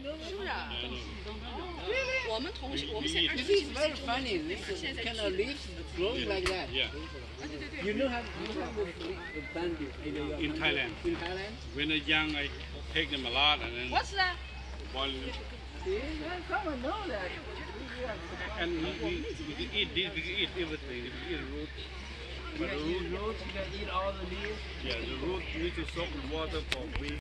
是不是啊？ Really? 我们同学，我们 It 现在 is 20世纪 very funny. This kind of leaves growing like that. Yeah. You know how this bamboo In Thailand. In Thailand? When they're young, I take them a lot and then What's that? boil them. See, someone know that. And we can eat this, we can eat everything. We can eat root. You But the can root, eat roots, you can eat all the leaves. yeah, the root need to soak in water for a week.